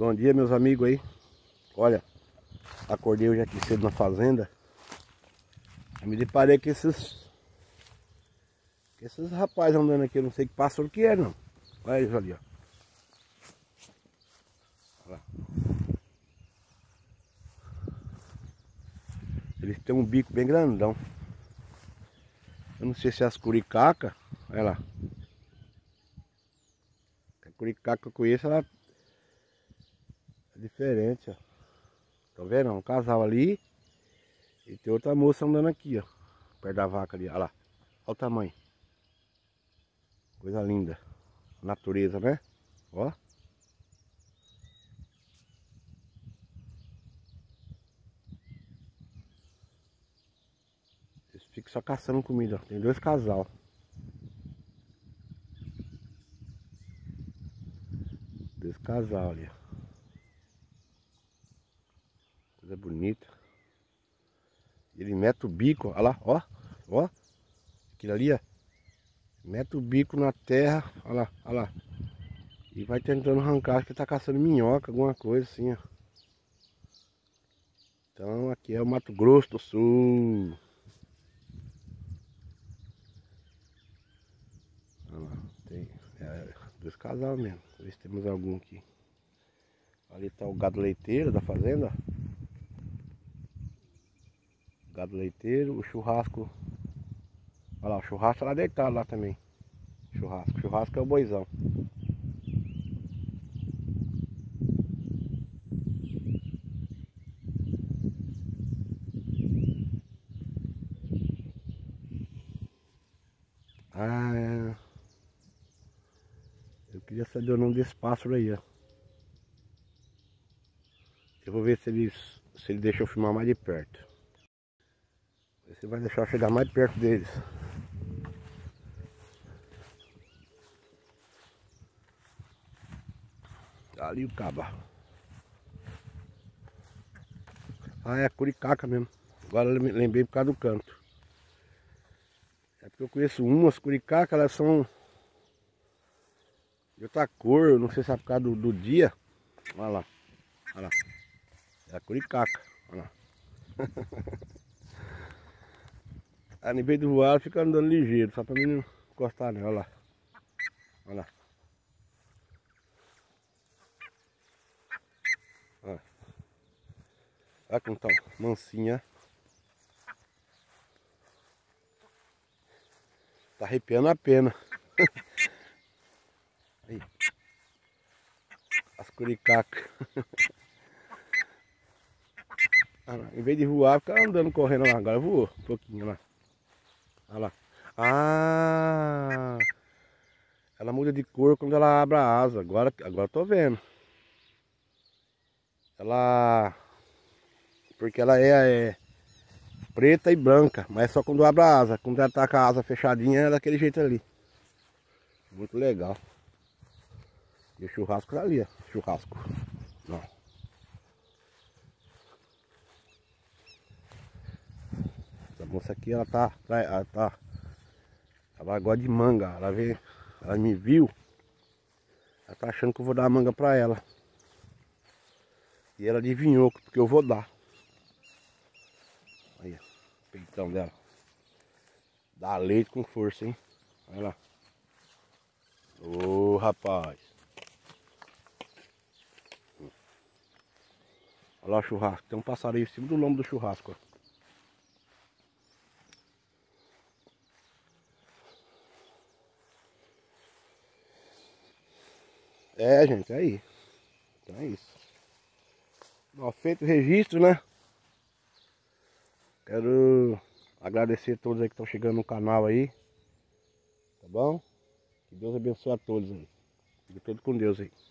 Bom dia, meus amigos aí. Olha, acordei hoje aqui cedo na fazenda. Eu me deparei com esses rapazes andando aqui. Eu não sei que pássaro que é, não. Olha eles ali, ó. Olha lá. Eles têm um bico bem grandão. Eu não sei se é as curicacas. Olha lá. A curicaca que eu conheço, ela é diferente, ó. Tá vendo? Um casal ali. E tem outra moça andando aqui, ó. Perto da vaca ali, olha lá. Olha o tamanho. Coisa linda. Natureza, né? Ó. Eles ficam só caçando comida, ó. Tem dois casal. Dois casal ali, ó. Coisa bonita. Ele mete o bico, olha lá, ó. Ó. Aquilo ali, ó. Mete o bico na terra, olha lá, olha lá. E vai tentando arrancar, acho que tá caçando minhoca, alguma coisa assim, ó. Então aqui é o Mato Grosso do Sul. Olha lá, tem dois casal mesmo. Deixa eu ver se temos algum aqui. Ali tá o gado leiteiro da fazenda. Gado leiteiro, o churrasco. Olha lá, o churrasco tá lá deitado lá também. Churrasco é o boizão. Ah, eu queria saber o nome desse pássaro aí, ó. Eu vou ver se ele deixa eu filmar mais de perto. Você vai deixar eu chegar mais perto deles. Ali o caba. Ah, é a curicaca mesmo. Agora eu lembrei por causa do canto. É porque eu conheço umas curicacas, elas são de outra cor, eu não sei se é por causa do dia. Olha lá, olha lá. É a curicaca, olha lá. Aí, em vez de voar, ela fica andando ligeiro, só pra mim não encostar nela, olha lá. Olha lá. Olha como tá mansinha. Tá arrepiando a pena. Aí. As curicacas. Em vez de voar, fica andando, correndo lá. Agora voou um pouquinho lá. Olha lá. Ah! Ela muda de cor quando ela abre a asa. Agora eu tô vendo. Ela... Porque ela é preta e branca. Mas só quando abre a asa. Quando ela tá com a asa fechadinha, é daquele jeito ali. Muito legal. E o churrasco tá ali, ó. Churrasco. Não. Essa moça aqui, ela gosta de manga. Ela me viu. Ela tá achando que eu vou dar manga pra ela. E ela adivinhou porque eu vou dar. Aí, o peitão dela. Dá leite com força, hein? Olha lá. Ô, rapaz. Olha lá o churrasco. Tem um passarinho em cima do lombo do churrasco, ó. É, gente, é aí. Então é isso. Ó, feito o registro, né? Quero agradecer a todos aí que estão chegando no canal aí. Tá bom? Que Deus abençoe a todos aí. Fique todos com Deus aí.